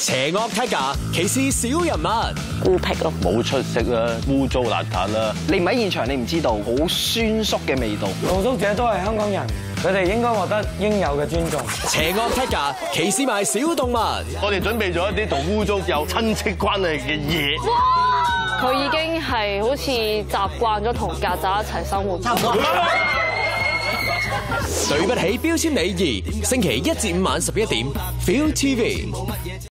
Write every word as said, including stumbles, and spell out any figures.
邪惡 Tiger 歧視小人物， 孤僻咯， 冇出息啦，污糟邋遢啦。 你唔喺現場，你唔知道好酸縮嘅味道。 露宿者都係香港人，佢哋應該獲得應有嘅尊重。 邪惡 Tiger 歧視埋小動物， 我哋準備咗一啲同污糟有親戚關係嘅嘢。 佢已經係好似習慣咗同曱甴一齊生活。 對不起標籤禮儀，星期一至五晚十一點 ，Feel T V。